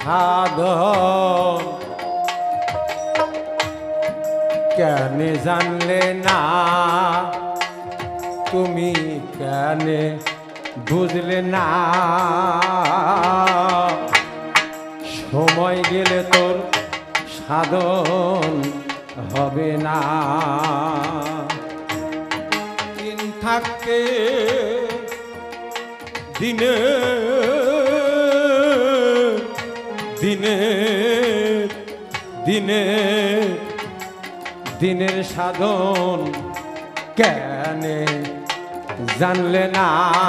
সাধন কেন জানলে না তুমি, কেন বুঝলে না সময় গেলে তোর সাধন হবে না। দিন থাকতে দিনে দিনে দিনে দিনের সাধন কেন জানলে না,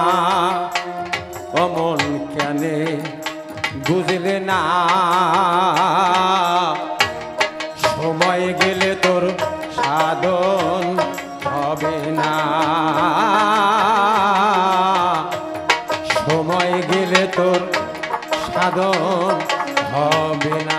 অমন কেন বুঝলে না সময় গেলে তোর সাধন হবে না, সময় গেলে তোর সাধন হবে না।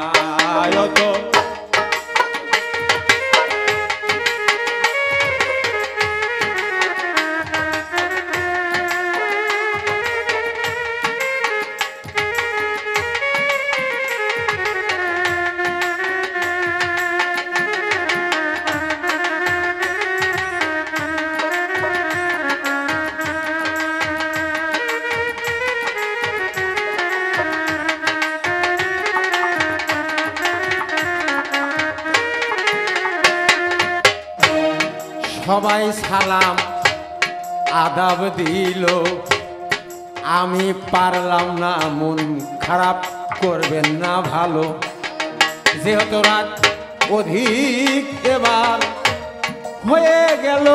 সবাই সালাম আদাব দিল, আমি পারলাম না, মন খারাপ করবেন না ভালো, যেহেতু রাত অধিক এবার হয়ে গেল,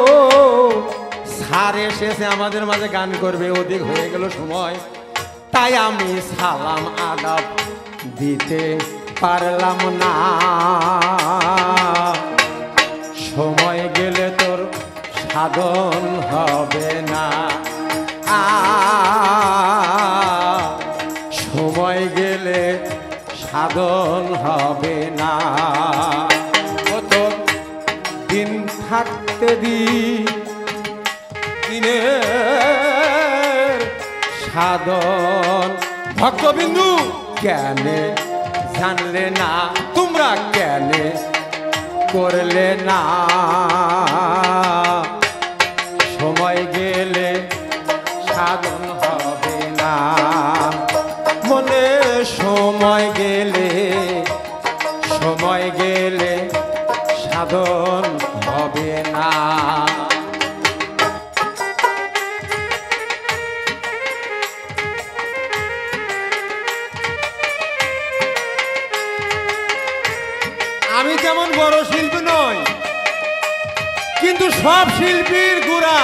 স্যার এসেছে আমাদের মাঝে গান করবে, অধিক হয়ে গেল সময়, তাই আমি সালাম আদাব দিতে পারলাম না। সময় গেলে তোর সাধন হবে না, সময় গেলে সাধন হবে না। কত দিন থাকতে দিনের সাধন ভক্তবিন্দু কেন জানলে না, তোমরা কেন করলে না সময় গেলে সাধন হবে না, মনে সময় গেলে সাধন হবে না। আমি তেমন বড় শিল্পী নই, কিন্তু সব শিল্পীর গোড়া,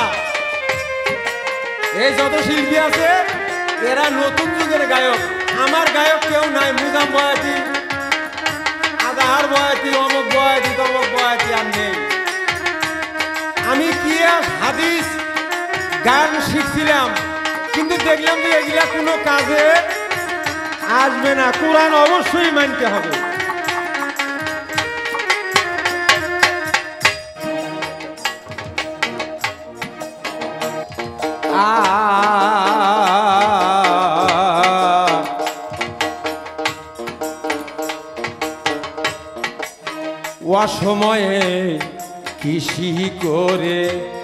এই যত শিল্পী আছে এরা নতুন যুগের গায়ক। আমার গায়ক কেউ নাই, মুজাম বয়াতি, আজাহার বয়াতি, অমুক বয়াতি, তমুক বয়াতি আর নেই। আমি কি হাদিস গান শিখছিলাম, কিন্তু দেখলাম যে এগুলা কোনো কাজে আসবে না, কোরআন অবশ্যই মানতে হবে। অসময়ে কৃষি করে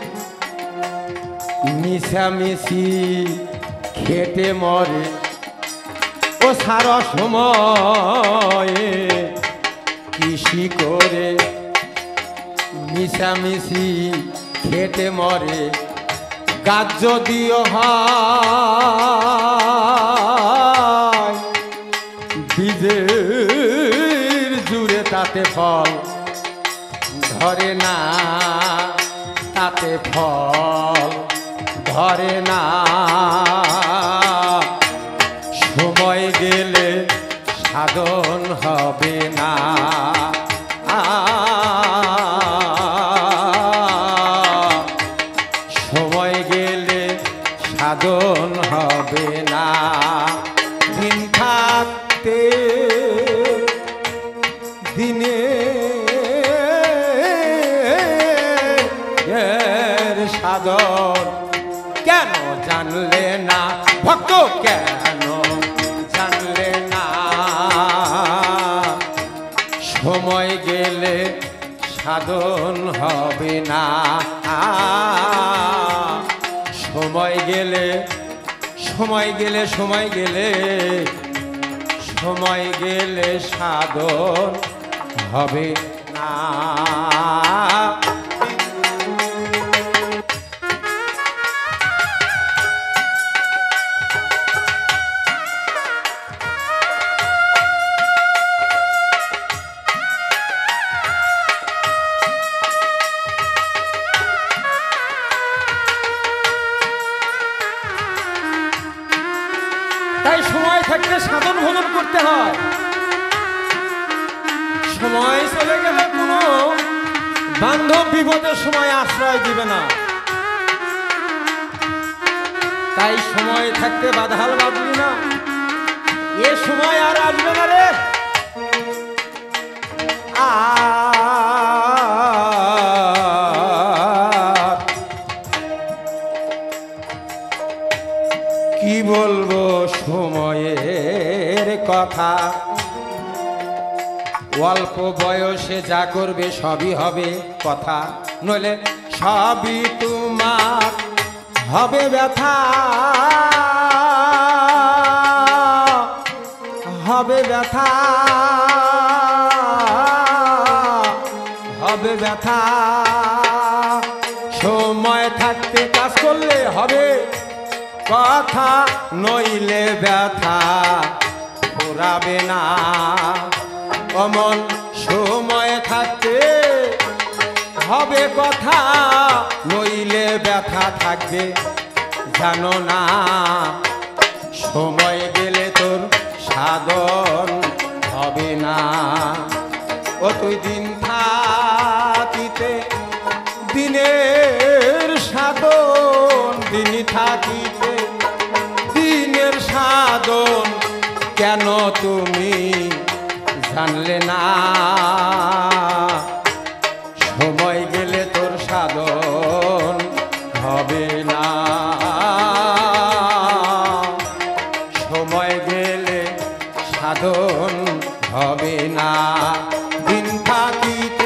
মিশামিশি খেটে মরে, ও সারা সময়ে কৃষি করে মিশামিশি খেটে মরে, গাছ যদিও হয় বীজের জুড়ে তাতে ফল ধরে না, তাতে ফল ধরে না, সময় গেলে সাধন হবে না, সময় গেলে সাধন হবে না। দিন থাকতে দিনে সাধন কেন জানলে না, ভক্ত কেন জানলে না। সাধন হবে না। সময় গেলে সময় গেলে সময় গেলে সময় গেলে সাধন হবে না। তাই সময় থাকতে সাধন ভোজন করতে হয়। সময় চলে গেলে কোনো বান্ধব বিপদের সময় আশ্রয় দিবে না। তাই সময় থাকতে বাধাল বাঁধবি না, এ সময় আর আসবে না রে। কি বলবো সময়ের কথা, অল্প বয়সে যা করবে সবই হবে কথা, নইলে সবই তোমার হবে ব্যথা, হবে ব্যথা, হবে ব্যথা। সময় থাকতে কাজ করলে হবে কথা, নইলে ব্যথা ঘোরাবে না। অমন সময় থাকতে হবে কথা, নইলে ব্যথা থাকবে জানো না। সময় গেলে তোর সাধন হবে না। ও তুই দিন থাকিতে দিনের সাধন, দিন থাকিতে দিনের সাধন কেন তুমি জানলে না। সময় গেলে তোর সাধন হবে না। সময় গেলে সাধন হবে না। দিন থাকিতে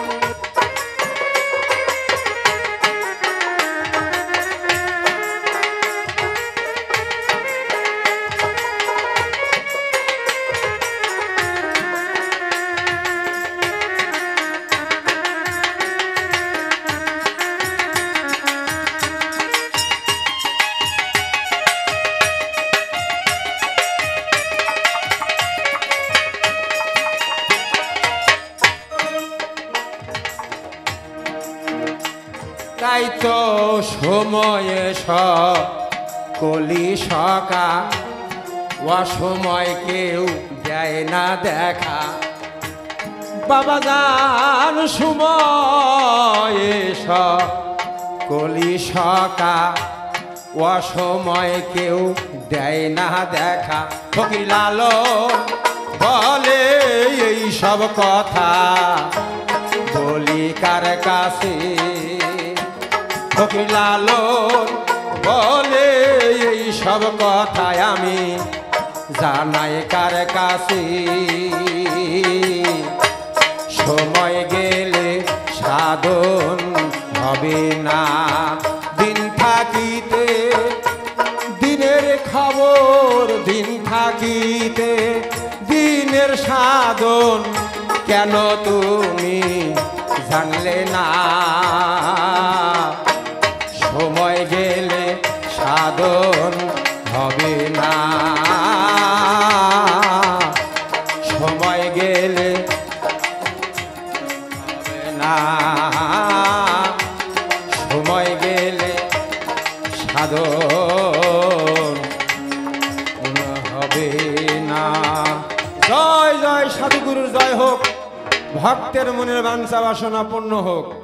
তাই তো সময়ে সকলি সকা, অসময় কেউ দেয় না দেখা। বাবা জান সময়ে সকলি সকা, অসময় কেউ দেয় না দেখা। ফকির লালন বলে এই সব কথা, বলি কার কাছে। ফকির লালন বলে এই সব কথায় আমি জানাই কার কাছে। সময় গেলে সাধন হবে না। দিন থাকিতে দিনের খবর, দিন থাকিতে দিনের সাধন কেন তুমি জানলে না। সময় গেলে সাধন হবে না। সময় গেলে হবে না। সময় গেলে সাধন হবে না। জয় জয় সাধুগুরুর জয় হোক, ভক্তের মনের বাঞ্ছা বাসনা পূর্ণ হোক।